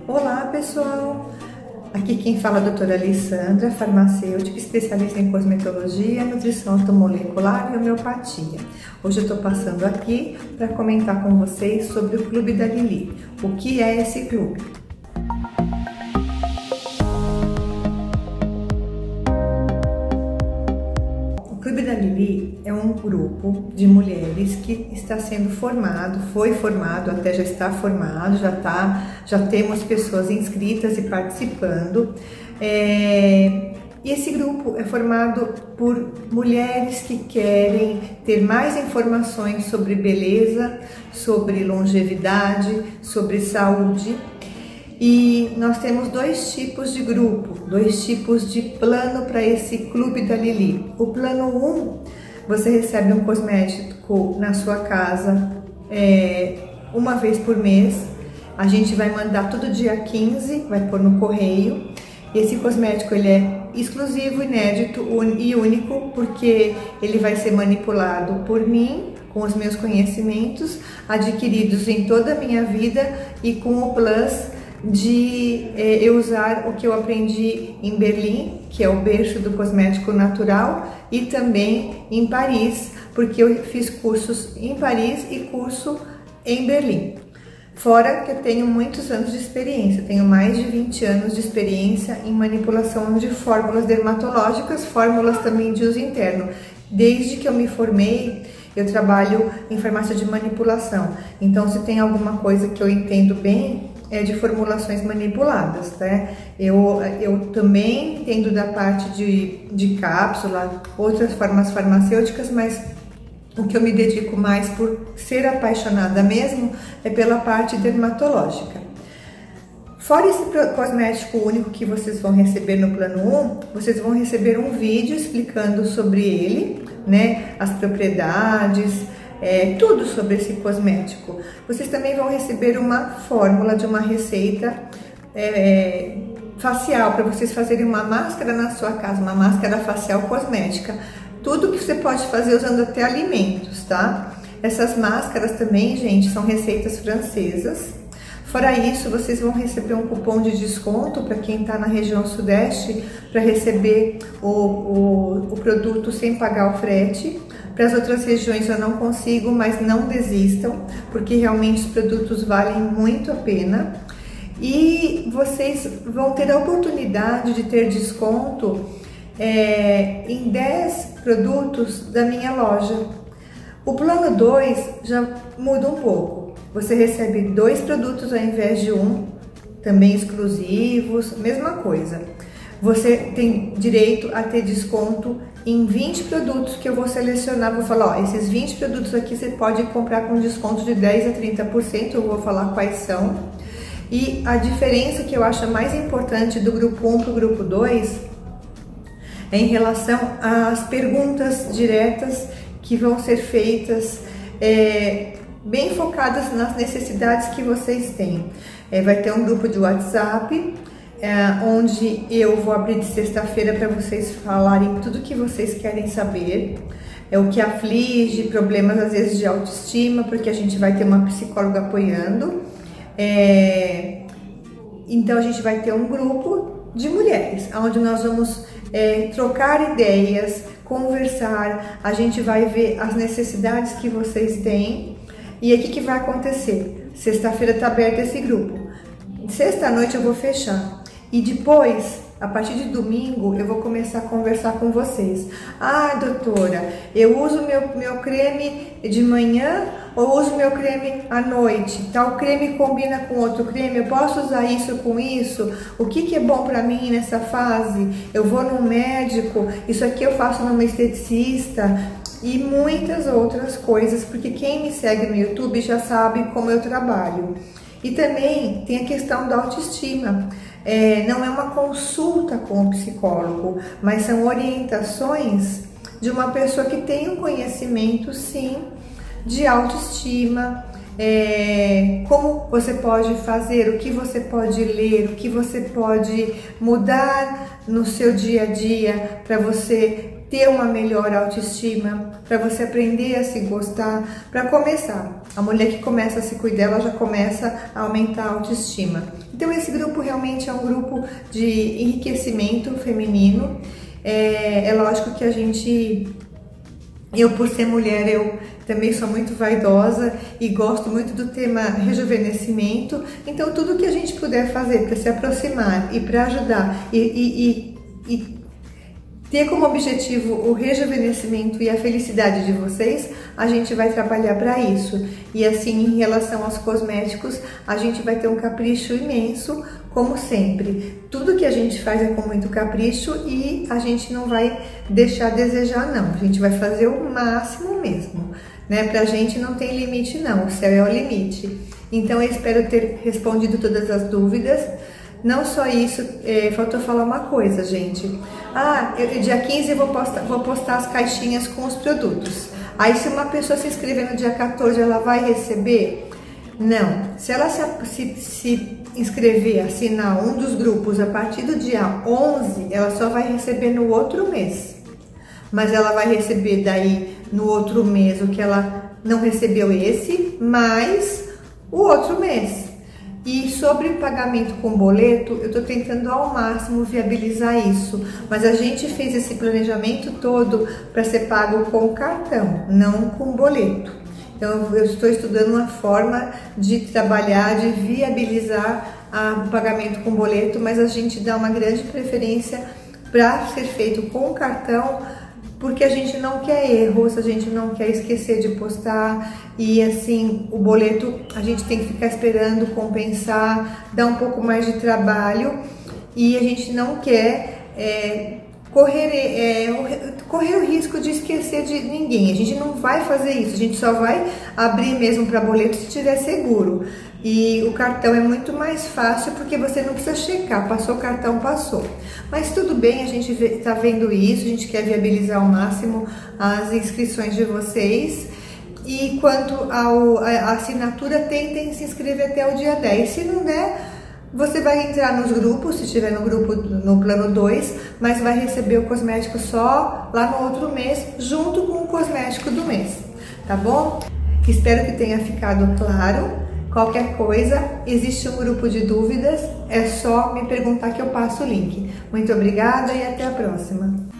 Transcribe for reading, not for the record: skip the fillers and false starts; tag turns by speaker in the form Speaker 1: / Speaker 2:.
Speaker 1: Olá pessoal, aqui quem fala é a doutora Alessandra, farmacêutica, especialista em cosmetologia, nutrição ortomolecular e homeopatia. Hoje eu estou passando aqui para comentar com vocês sobre o Clube da Lili. O que é esse clube? O Clube da Lili é um grupo de mulheres que está sendo formado, foi formado, até já está formado, já temos pessoas inscritas e participando. E esse grupo é formado por mulheres que querem ter mais informações sobre beleza, sobre longevidade, sobre saúde. E nós temos dois tipos de grupo, dois tipos de plano para esse Clube da Lili. O plano 1, você recebe um cosmético na sua casa uma vez por mês. A gente vai mandar todo dia 15, vai pôr no correio. Esse cosmético ele é exclusivo, inédito e único, porque ele vai ser manipulado por mim, com os meus conhecimentos adquiridos em toda a minha vida e com o plus de eu usar o que eu aprendi em Berlim, que é o berço do cosmético natural, e também em Paris, porque eu fiz cursos em Paris e curso em Berlim. Fora que eu tenho muitos anos de experiência, tenho mais de 20 anos de experiência em manipulação de fórmulas dermatológicas, fórmulas também de uso interno. Desde que eu me formei, eu trabalho em farmácia de manipulação, então se tem alguma coisa que eu entendo bem, é de formulações manipuladas, tá? Eu também entendo da parte de cápsula, outras formas farmacêuticas, mas o que eu me dedico mais por ser apaixonada mesmo é pela parte dermatológica. Fora esse cosmético único que vocês vão receber no plano 1, vocês vão receber um vídeo explicando sobre ele, né? As propriedades, tudo sobre esse cosmético. Vocês também vão receber uma fórmula de uma receita facial, para vocês fazerem uma máscara na sua casa, uma máscara facial cosmética. Tudo que você pode fazer usando até alimentos, tá? Essas máscaras também, gente, são receitas francesas. Fora isso, vocês vão receber um cupom de desconto para quem está na região sudeste, para receber o produto sem pagar o frete. Para as outras regiões eu não consigo, mas não desistam, porque realmente os produtos valem muito a pena. E vocês vão ter a oportunidade de ter desconto em 10 produtos da minha loja. O plano 2 já muda um pouco. Você recebe 2 produtos ao invés de um, também exclusivos, mesma coisa. Você tem direito a ter desconto em 20 produtos que eu vou selecionar. Vou falar, ó, esses 20 produtos aqui você pode comprar com desconto de 10 a 30%, eu vou falar quais são. E a diferença que eu acho mais importante do grupo 1 para o grupo 2 é em relação às perguntas diretas que vão ser feitas, bem focadas nas necessidades que vocês têm. Vai ter um grupo de WhatsApp, onde eu vou abrir de sexta-feira para vocês falarem tudo que vocês querem saber, o que aflige, problemas às vezes de autoestima, porque a gente vai ter uma psicóloga apoiando. Então a gente vai ter um grupo de mulheres, onde nós vamos trocar ideias, conversar, a gente vai ver as necessidades que vocês têm. E aí o que vai acontecer? Sexta-feira está aberto esse grupo, sexta-noite eu vou fechar. E depois, a partir de domingo, eu vou começar a conversar com vocês. Ah, doutora, eu uso meu creme de manhã ou uso meu creme à noite? Tal creme combina com outro creme? Eu posso usar isso com isso? O que é bom para mim nessa fase? Eu vou num médico? Isso aqui eu faço numa esteticista? E muitas outras coisas, porque quem me segue no YouTube já sabe como eu trabalho. E também tem a questão da autoestima. Não é uma consulta com o psicólogo, mas são orientações de uma pessoa que tem um conhecimento, sim, de autoestima, como você pode fazer, o que você pode ler, o que você pode mudar no seu dia a dia para você ter uma melhor autoestima, para você aprender a se gostar, para começar. A mulher que começa a se cuidar, ela já começa a aumentar a autoestima. Então esse grupo realmente é um grupo de enriquecimento feminino. É lógico que eu por ser mulher, eu também sou muito vaidosa e gosto muito do tema rejuvenescimento. Então tudo que a gente puder fazer para se aproximar e para ajudar e ter como objetivo o rejuvenescimento e a felicidade de vocês, a gente vai trabalhar para isso. E assim, em relação aos cosméticos, a gente vai ter um capricho imenso, como sempre. Tudo que a gente faz é com muito capricho e a gente não vai deixar a desejar, não. A gente vai fazer o máximo mesmo, né? Pra gente não tem limite, não. O céu é o limite. Então, eu espero ter respondido todas as dúvidas. Não só isso, faltou falar uma coisa, gente. Dia 15 eu vou postar as caixinhas com os produtos. Aí se uma pessoa se inscrever no dia 14, ela vai receber? Não. Se ela se inscrever, assinar um dos grupos a partir do dia 11, ela só vai receber no outro mês. Mas ela vai receber daí no outro mês o que ela não recebeu esse, mais o outro mês. E sobre pagamento com boleto, eu estou tentando ao máximo viabilizar isso, mas a gente fez esse planejamento todo para ser pago com cartão, não com boleto. Então eu estou estudando uma forma de trabalhar, de viabilizar o pagamento com boleto, mas a gente dá uma grande preferência para ser feito com cartão, porque a gente não quer erros, a gente não quer esquecer de postar e assim, o boleto a gente tem que ficar esperando compensar, dá um pouco mais de trabalho e a gente não quer correr o risco de esquecer de ninguém. A gente não vai fazer isso, a gente só vai abrir mesmo para boleto se tiver seguro. E o cartão é muito mais fácil porque você não precisa checar, passou o cartão, passou. Mas tudo bem, a gente está vendo isso, a gente quer viabilizar ao máximo as inscrições de vocês. E quanto à assinatura, tentem se inscrever até o dia 10. Se não der, você vai entrar nos grupos, se estiver no grupo no plano 2, mas vai receber o cosmético só lá no outro mês, junto com o cosmético do mês, tá bom? Espero que tenha ficado claro. Qualquer coisa, existe um grupo de dúvidas, é só me perguntar que eu passo o link. Muito obrigada e até a próxima.